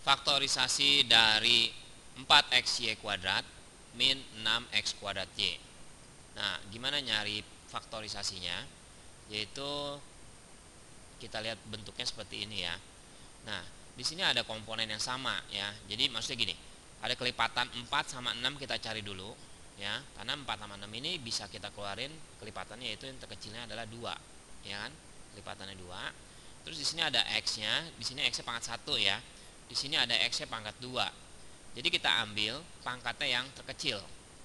faktorisasi dari 4xy kuadrat min 6x kuadrat y. Nah, gimana nyari faktorisasinya? Yaitu kita lihat bentuknya seperti ini ya. Nah, di sini ada komponen yang sama ya. Jadi maksudnya gini, ada kelipatan 4 sama 6 kita cari dulu ya. Karena 4 sama 6 ini bisa kita keluarin kelipatannya, yaitu yang terkecilnya adalah 2, ya kan? Kelipatannya 2. Terus di sini ada x-nya, di sini x-nya pangkat 1 ya. Di sini ada x-nya pangkat 2. Jadi kita ambil pangkatnya yang terkecil,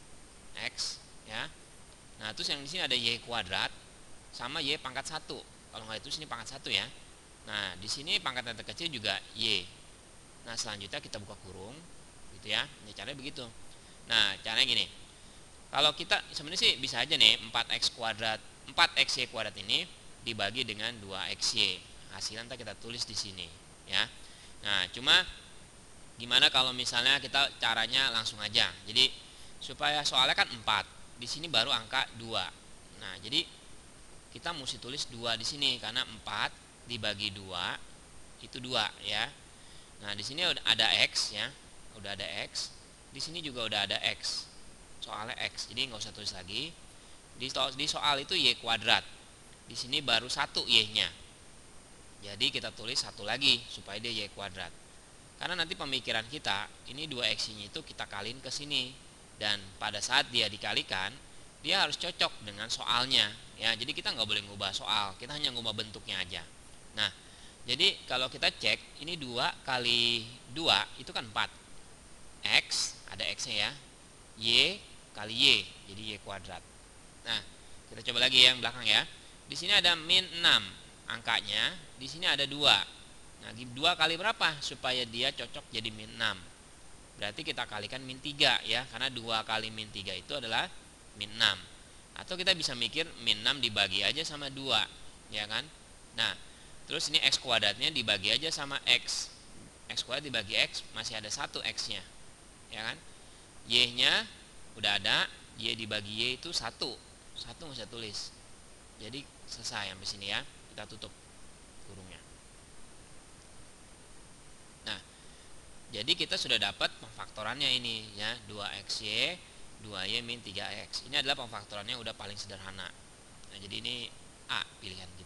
x ya. Nah, terus yang di sini ada y kuadrat sama y pangkat 1. Kalau nggak itu sini pangkat 1 ya. Nah, di sini pangkat yang terkecil juga y. Nah, selanjutnya kita buka kurung gitu ya. Ini caranya begitu. Nah, caranya gini. Kalau kita sebenarnya sih bisa aja nih 4x kuadrat, 4xy kuadrat ini dibagi dengan 2xy. Hasilnya nanti kita tulis di sini ya. Nah, cuma gimana kalau misalnya kita caranya langsung aja. Jadi supaya soalnya kan 4, di sini baru angka 2. Nah, jadi kita mesti tulis 2 di sini karena 4 dibagi 2 itu 2 ya. Nah, di sini udah ada x ya. Udah ada x. Di sini juga udah ada x. Soalnya x. Jadi nggak usah tulis lagi. Di soal itu y kuadrat. Di sini baru 1 y-nya. Jadi kita tulis 1 lagi supaya dia y kuadrat. Karena nanti pemikiran kita, ini 2x-nya itu kita kaliin ke sini. Dan pada saat dia dikalikan, dia harus cocok dengan soalnya. Ya, jadi kita nggak boleh ngubah soal, kita hanya ngubah bentuknya aja. Nah, jadi kalau kita cek, ini 2 kali 2 itu kan 4. X, ada x-nya ya. Y kali y, jadi y kuadrat. Nah, kita coba lagi yang belakang ya. Di sini ada min 6 angkanya, di sini ada 2. Nah, 2 kali berapa supaya dia cocok jadi min 6? Berarti kita kalikan min 3 ya, karena 2 kali min 3 itu adalah min 6. Atau kita bisa mikir min 6 dibagi aja sama 2, ya kan? Nah, terus ini x kuadratnya dibagi aja sama x. X kuadrat dibagi x masih ada 1 x-nya. Ya kan? Y-nya udah ada, y dibagi y itu 1. 1 nggak usah tulis. Jadi selesai sampai sini ya. Kita tutup kurungnya. Nah, jadi kita sudah dapat pemfaktorannya ini ya, 2xy, 2y min 3x. Ini adalah pemfaktorannya udah paling sederhana. Nah, jadi ini A pilihan kita.